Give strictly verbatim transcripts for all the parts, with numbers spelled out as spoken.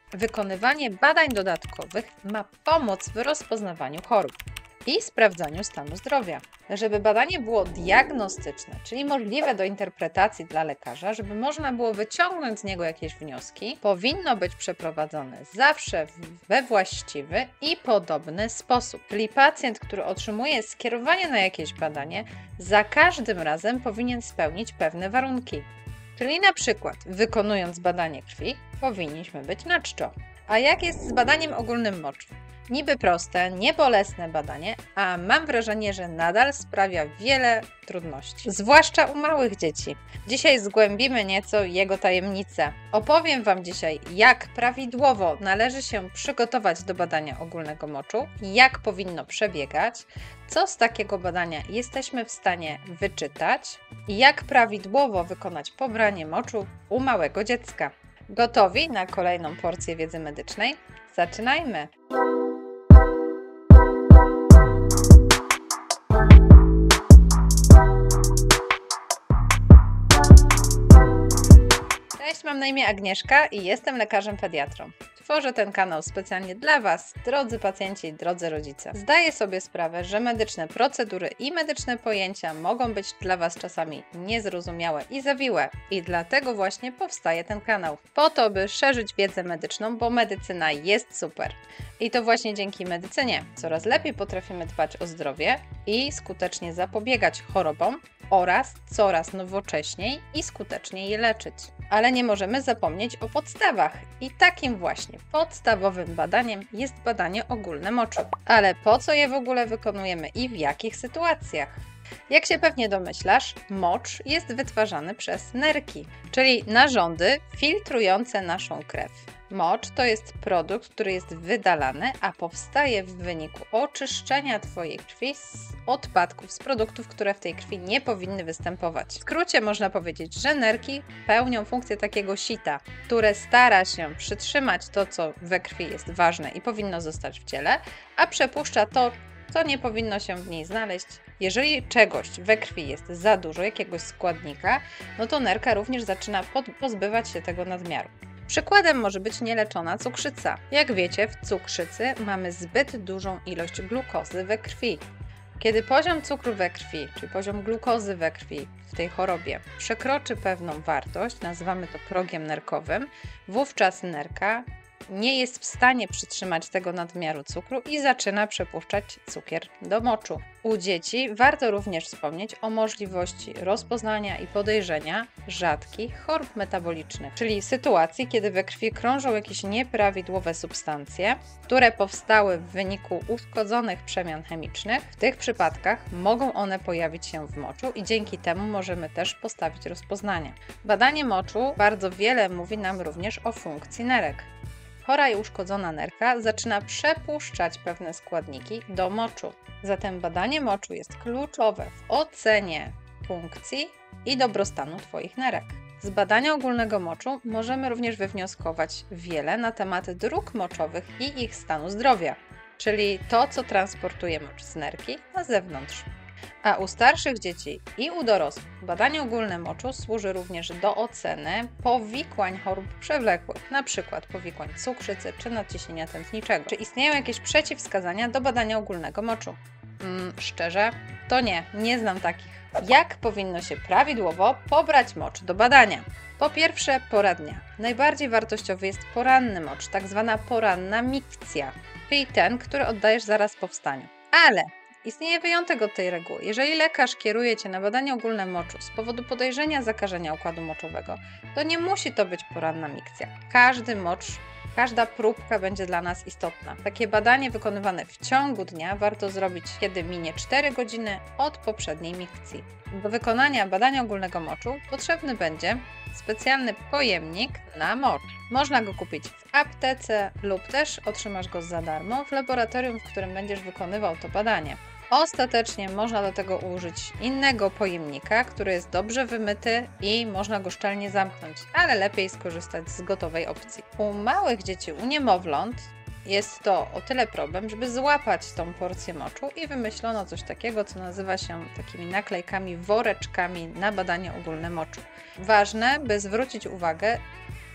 Wykonywanie badań dodatkowych ma pomóc w rozpoznawaniu chorób i sprawdzaniu stanu zdrowia. Żeby badanie było diagnostyczne, czyli możliwe do interpretacji dla lekarza, żeby można było wyciągnąć z niego jakieś wnioski, powinno być przeprowadzone zawsze we właściwy i podobny sposób. Czyli pacjent, który otrzymuje skierowanie na jakieś badanie, za każdym razem powinien spełnić pewne warunki. Czyli na przykład wykonując badanie krwi, powinniśmy być na czczo. A jak jest z badaniem ogólnym moczu? Niby proste, niebolesne badanie, a mam wrażenie, że nadal sprawia wiele trudności, zwłaszcza u małych dzieci. Dzisiaj zgłębimy nieco jego tajemnice. Opowiem Wam dzisiaj, jak prawidłowo należy się przygotować do badania ogólnego moczu, jak powinno przebiegać, co z takiego badania jesteśmy w stanie wyczytać i jak prawidłowo wykonać pobranie moczu u małego dziecka. Gotowi na kolejną porcję wiedzy medycznej? Zaczynajmy! Cześć, mam na imię Agnieszka i jestem lekarzem pediatrą. Tworzę ten kanał specjalnie dla Was, drodzy pacjenci, drodzy rodzice. Zdaję sobie sprawę, że medyczne procedury i medyczne pojęcia mogą być dla Was czasami niezrozumiałe i zawiłe i dlatego właśnie powstaje ten kanał. Po to, by szerzyć wiedzę medyczną, bo medycyna jest super. I to właśnie dzięki medycynie coraz lepiej potrafimy dbać o zdrowie i skutecznie zapobiegać chorobom oraz coraz nowocześniej i skuteczniej je leczyć. Ale nie możemy zapomnieć o podstawach i takim właśnie podstawowym badaniem jest badanie ogólne moczu. Ale po co je w ogóle wykonujemy i w jakich sytuacjach? Jak się pewnie domyślasz, mocz jest wytwarzany przez nerki, czyli narządy filtrujące naszą krew. Mocz to jest produkt, który jest wydalany, a powstaje w wyniku oczyszczenia Twojej krwi z odpadków, z produktów, które w tej krwi nie powinny występować. W skrócie można powiedzieć, że nerki pełnią funkcję takiego sita, które stara się przytrzymać to, co we krwi jest ważne i powinno zostać w ciele, a przepuszcza to, co nie powinno się w niej znaleźć. Jeżeli czegoś we krwi jest za dużo, jakiegoś składnika, no to nerka również zaczyna pozbywać się tego nadmiaru. Przykładem może być nieleczona cukrzyca. Jak wiecie, w cukrzycy mamy zbyt dużą ilość glukozy we krwi. Kiedy poziom cukru we krwi, czyli poziom glukozy we krwi w tej chorobie przekroczy pewną wartość, nazywamy to progiem nerkowym, wówczas nerka nie jest w stanie przytrzymać tego nadmiaru cukru i zaczyna przepuszczać cukier do moczu. U dzieci warto również wspomnieć o możliwości rozpoznania i podejrzenia rzadkich chorób metabolicznych, czyli sytuacji, kiedy we krwi krążą jakieś nieprawidłowe substancje, które powstały w wyniku uszkodzonych przemian chemicznych. W tych przypadkach mogą one pojawić się w moczu i dzięki temu możemy też postawić rozpoznanie. Badanie moczu bardzo wiele mówi nam również o funkcji nerek. Chora i uszkodzona nerka zaczyna przepuszczać pewne składniki do moczu. Zatem badanie moczu jest kluczowe w ocenie funkcji i dobrostanu Twoich nerek. Z badania ogólnego moczu możemy również wywnioskować wiele na temat dróg moczowych i ich stanu zdrowia, czyli to, co transportuje mocz z nerki na zewnątrz. A u starszych dzieci i u dorosłych badanie ogólne moczu służy również do oceny powikłań chorób przewlekłych, np. powikłań cukrzycy czy nadciśnienia tętniczego. Czy istnieją jakieś przeciwwskazania do badania ogólnego moczu? Mm, szczerze, to nie, nie znam takich. Jak powinno się prawidłowo pobrać mocz do badania? Po pierwsze, pora dnia. Najbardziej wartościowy jest poranny mocz, tak zwana poranna mikcja, czyli ten, który oddajesz zaraz po wstaniu. Ale istnieje wyjątek od tej reguły. Jeżeli lekarz kieruje Cię na badanie ogólne moczu z powodu podejrzenia zakażenia układu moczowego, to nie musi to być poranna mikcja. Każdy mocz, każda próbka będzie dla nas istotna. Takie badanie wykonywane w ciągu dnia warto zrobić, kiedy minie cztery godziny od poprzedniej mikcji. Do wykonania badania ogólnego moczu potrzebny będzie specjalny pojemnik na mocz. Można go kupić w aptece lub też otrzymasz go za darmo w laboratorium, w którym będziesz wykonywał to badanie. Ostatecznie można do tego użyć innego pojemnika, który jest dobrze wymyty i można go szczelnie zamknąć, ale lepiej skorzystać z gotowej opcji. U małych dzieci, u niemowląt jest to o tyle problem, żeby złapać tą porcję moczu i wymyślono coś takiego, co nazywa się takimi naklejkami, woreczkami na badanie ogólne moczu. Ważne, by zwrócić uwagę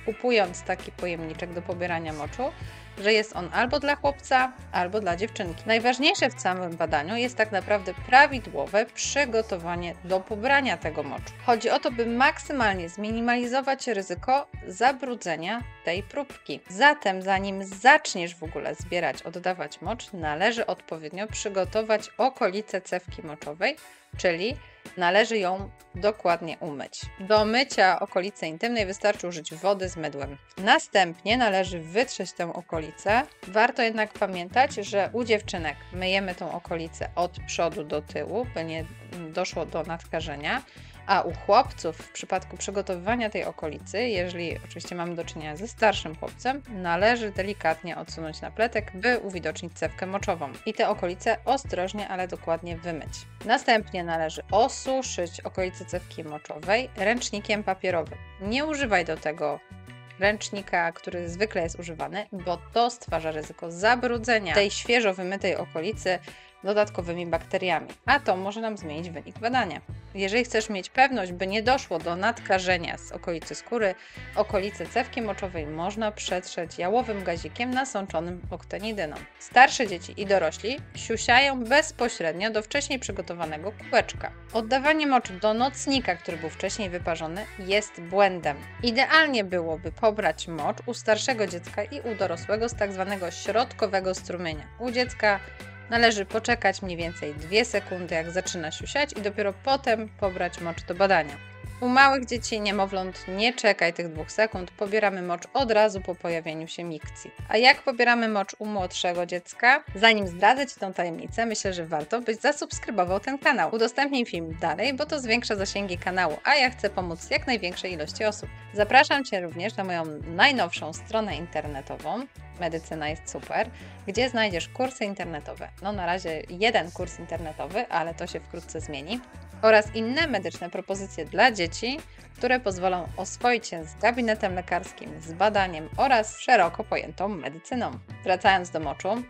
kupując taki pojemniczek do pobierania moczu, że jest on albo dla chłopca, albo dla dziewczynki. Najważniejsze w całym badaniu jest tak naprawdę prawidłowe przygotowanie do pobrania tego moczu. Chodzi o to, by maksymalnie zminimalizować ryzyko zabrudzenia tej próbki. Zatem zanim zaczniesz w ogóle zbierać, oddawać mocz, należy odpowiednio przygotować okolice cewki moczowej, czyli należy ją dokładnie umyć. Do mycia okolicy intymnej wystarczy użyć wody z mydłem. Następnie należy wytrzeć tę okolicę. Warto jednak pamiętać, że u dziewczynek myjemy tą okolicę od przodu do tyłu, by nie doszło do nadkażenia, a u chłopców w przypadku przygotowywania tej okolicy, jeżeli oczywiście mamy do czynienia ze starszym chłopcem, należy delikatnie odsunąć napletek, by uwidocznić cewkę moczową i te okolice ostrożnie, ale dokładnie wymyć. Następnie należy osuszyć okolice cewki moczowej ręcznikiem papierowym. Nie używaj do tego ręcznika, który zwykle jest używany, bo to stwarza ryzyko zabrudzenia tej świeżo wymytej okolicy dodatkowymi bakteriami, a to może nam zmienić wynik badania. Jeżeli chcesz mieć pewność, by nie doszło do nadkażenia z okolicy skóry, okolice cewki moczowej można przetrzeć jałowym gazikiem nasączonym oktenidyną. Starsze dzieci i dorośli siusiają bezpośrednio do wcześniej przygotowanego kubeczka. Oddawanie moczu do nocnika, który był wcześniej wyparzony, jest błędem. Idealnie byłoby pobrać mocz u starszego dziecka i u dorosłego z tak zwanego środkowego strumienia. U dziecka należy poczekać mniej więcej dwie sekundy, jak zaczyna siusiać, i dopiero potem pobrać mocz do badania. U małych dzieci, niemowląt, nie czekaj tych dwóch sekund, pobieramy mocz od razu po pojawieniu się mikcji. A jak pobieramy mocz u młodszego dziecka? Zanim zdradzę Ci tą tajemnicę, myślę, że warto, byś zasubskrybował ten kanał. Udostępnij film dalej, bo to zwiększa zasięgi kanału, a ja chcę pomóc jak największej ilości osób. Zapraszam Cię również na moją najnowszą stronę internetową, Medycyna jest super, gdzie znajdziesz kursy internetowe. No na razie jeden kurs internetowy, ale to się wkrótce zmieni. Oraz inne medyczne propozycje dla dzieci, które pozwolą oswoić się z gabinetem lekarskim, z badaniem oraz szeroko pojętą medycyną. Wracając do moczu.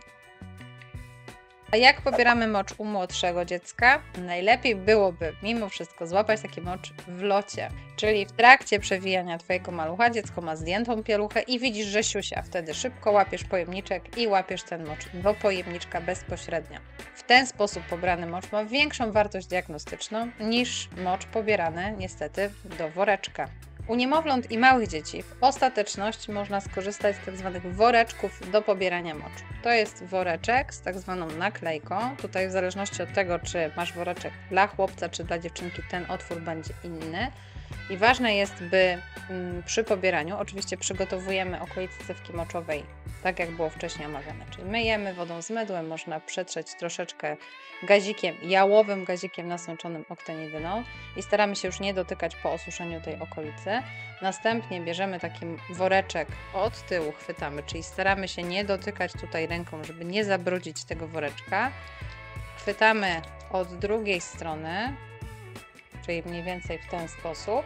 A jak pobieramy mocz u młodszego dziecka? Najlepiej byłoby mimo wszystko złapać taki mocz w locie, czyli w trakcie przewijania Twojego malucha dziecko ma zdjętą pieluchę i widzisz, że siusia. Wtedy szybko łapiesz pojemniczek i łapiesz ten mocz do pojemniczka bezpośrednio. W ten sposób pobrany mocz ma większą wartość diagnostyczną niż mocz pobierany niestety do woreczka. U niemowląt i małych dzieci w ostateczności można skorzystać z tak zwanych woreczków do pobierania moczu. To jest woreczek z tak zwaną naklejką. Tutaj w zależności od tego, czy masz woreczek dla chłopca, czy dla dziewczynki, ten otwór będzie inny. I ważne jest, by mm, przy pobieraniu oczywiście przygotowujemy okolice cewki moczowej tak, jak było wcześniej omawiane. Czyli myjemy wodą z mydłem, można przetrzeć troszeczkę gazikiem, jałowym gazikiem nasączonym oktenidyną i staramy się już nie dotykać po osuszeniu tej okolicy. Następnie bierzemy taki woreczek od tyłu, chwytamy, czyli staramy się nie dotykać tutaj ręką, żeby nie zabrudzić tego woreczka. Chwytamy od drugiej strony, czyli mniej więcej w ten sposób,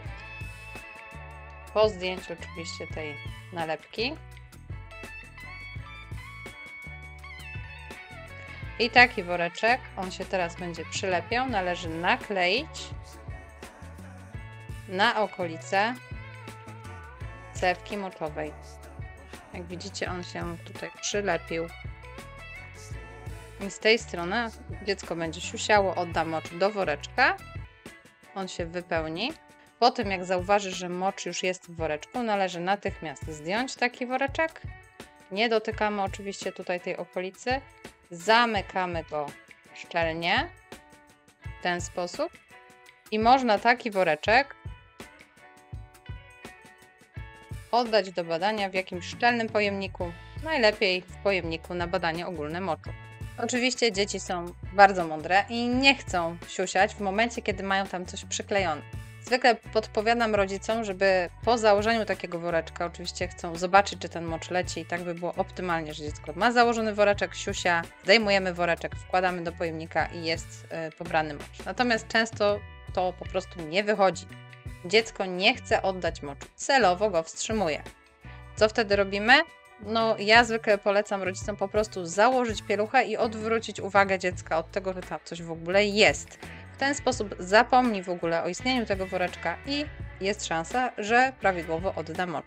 po zdjęciu oczywiście tej nalepki. I taki woreczek, on się teraz będzie przylepiał, należy nakleić na okolice cewki moczowej. Jak widzicie, on się tutaj przylepił. I z tej strony dziecko będzie siusiało, odda mocz do woreczka. On się wypełni. Po tym, jak zauważy, że mocz już jest w woreczku, należy natychmiast zdjąć taki woreczek. Nie dotykamy oczywiście tutaj tej okolicy. Zamykamy go szczelnie w ten sposób i można taki woreczek oddać do badania w jakimś szczelnym pojemniku, najlepiej w pojemniku na badanie ogólne moczu. Oczywiście dzieci są bardzo mądre i nie chcą siusiać w momencie, kiedy mają tam coś przyklejone. Zwykle podpowiadam rodzicom, żeby po założeniu takiego woreczka, oczywiście chcą zobaczyć, czy ten mocz leci i tak by było optymalnie, że dziecko ma założony woreczek, siusia, zdejmujemy woreczek, wkładamy do pojemnika i jest y, pobrany mocz. Natomiast często to po prostu nie wychodzi. Dziecko nie chce oddać moczu, celowo go wstrzymuje. Co wtedy robimy? No ja zwykle polecam rodzicom po prostu założyć pieluchę i odwrócić uwagę dziecka od tego, że tam coś w ogóle jest. W ten sposób zapomni w ogóle o istnieniu tego woreczka i jest szansa, że prawidłowo odda mocz.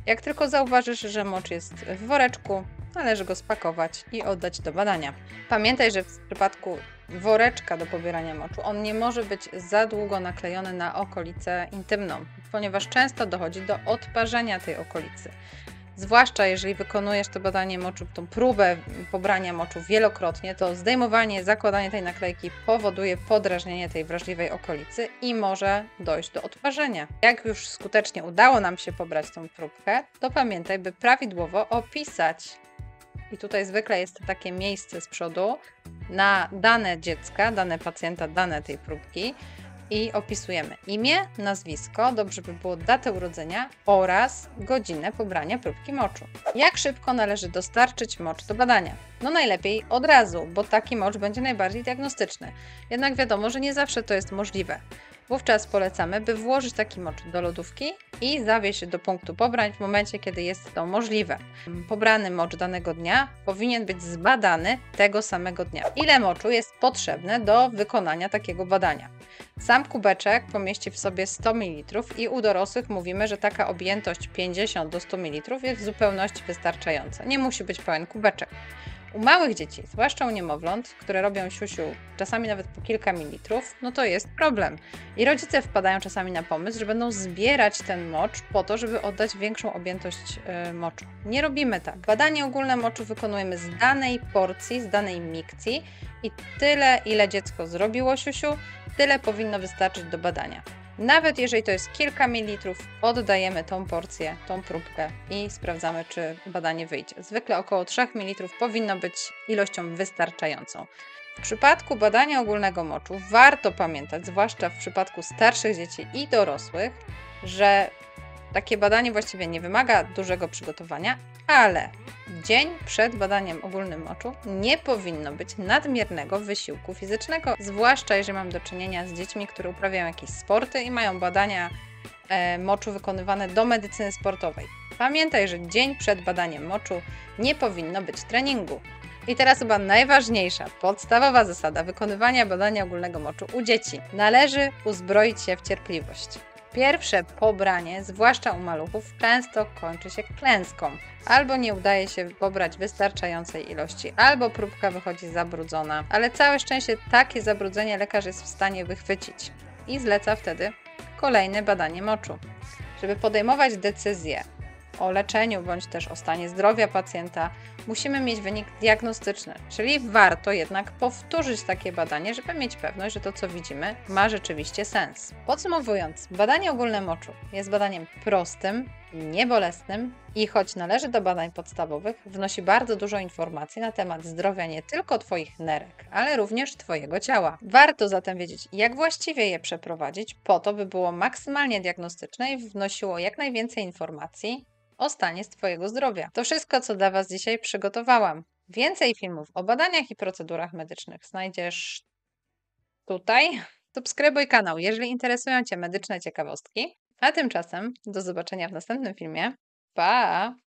Jak tylko zauważysz, że mocz jest w woreczku, należy go spakować i oddać do badania. Pamiętaj, że w przypadku woreczka do pobierania moczu on nie może być za długo naklejony na okolicę intymną, ponieważ często dochodzi do odparzenia tej okolicy. Zwłaszcza jeżeli wykonujesz to badanie moczu, tą próbę pobrania moczu wielokrotnie, to zdejmowanie, zakładanie tej naklejki powoduje podrażnienie tej wrażliwej okolicy i może dojść do odparzenia. Jak już skutecznie udało nam się pobrać tą próbkę, to pamiętaj, by prawidłowo opisać, i tutaj zwykle jest to takie miejsce z przodu, na dane dziecka, dane pacjenta, dane tej próbki, i opisujemy imię, nazwisko, dobrze by było datę urodzenia oraz godzinę pobrania próbki moczu. Jak szybko należy dostarczyć mocz do badania? No najlepiej od razu, bo taki mocz będzie najbardziej diagnostyczny. Jednak wiadomo, że nie zawsze to jest możliwe. Wówczas polecamy, by włożyć taki mocz do lodówki i zawieźć do punktu pobrań w momencie, kiedy jest to możliwe. Pobrany mocz danego dnia powinien być zbadany tego samego dnia. Ile moczu jest potrzebne do wykonania takiego badania? Sam kubeczek pomieści w sobie sto mililitrów i u dorosłych mówimy, że taka objętość pięćdziesiąt do stu mililitrów jest w zupełności wystarczająca. Nie musi być pełen kubeczek. U małych dzieci, zwłaszcza u niemowląt, które robią siusiu czasami nawet po kilka mililitrów, no to jest problem. I rodzice wpadają czasami na pomysł, że będą zbierać ten mocz po to, żeby oddać większą objętość yy, moczu. Nie robimy tak. Badanie ogólne moczu wykonujemy z danej porcji, z danej mikcji i tyle, ile dziecko zrobiło siusiu, tyle powinno wystarczyć do badania. Nawet jeżeli to jest kilka mililitrów, oddajemy tą porcję, tą próbkę i sprawdzamy, czy badanie wyjdzie. Zwykle około trzech mililitrów powinno być ilością wystarczającą. W przypadku badania ogólnego moczu warto pamiętać, zwłaszcza w przypadku starszych dzieci i dorosłych, że takie badanie właściwie nie wymaga dużego przygotowania, ale dzień przed badaniem ogólnym moczu nie powinno być nadmiernego wysiłku fizycznego, zwłaszcza jeżeli mam do czynienia z dziećmi, które uprawiają jakieś sporty i mają badania e, moczu wykonywane do medycyny sportowej. Pamiętaj, że dzień przed badaniem moczu nie powinno być treningu. I teraz chyba najważniejsza, podstawowa zasada wykonywania badania ogólnego moczu u dzieci. Należy uzbroić się w cierpliwość. Pierwsze pobranie, zwłaszcza u maluchów, często kończy się klęską. Albo nie udaje się pobrać wystarczającej ilości, albo próbka wychodzi zabrudzona. Ale całe szczęście takie zabrudzenie lekarz jest w stanie wychwycić i zleca wtedy kolejne badanie moczu. Żeby podejmować decyzję o leczeniu bądź też o stanie zdrowia pacjenta, musimy mieć wynik diagnostyczny, czyli warto jednak powtórzyć takie badanie, żeby mieć pewność, że to, co widzimy, ma rzeczywiście sens. Podsumowując, badanie ogólne moczu jest badaniem prostym, niebolesnym i choć należy do badań podstawowych, wnosi bardzo dużo informacji na temat zdrowia nie tylko Twoich nerek, ale również Twojego ciała. Warto zatem wiedzieć, jak właściwie je przeprowadzić, po to, by było maksymalnie diagnostyczne i wnosiło jak najwięcej informacji o stanie Twojego zdrowia. To wszystko, co dla Was dzisiaj przygotowałam. Więcej filmów o badaniach i procedurach medycznych znajdziesz tutaj. Subskrybuj kanał, jeżeli interesują Cię medyczne ciekawostki. A tymczasem do zobaczenia w następnym filmie. Pa!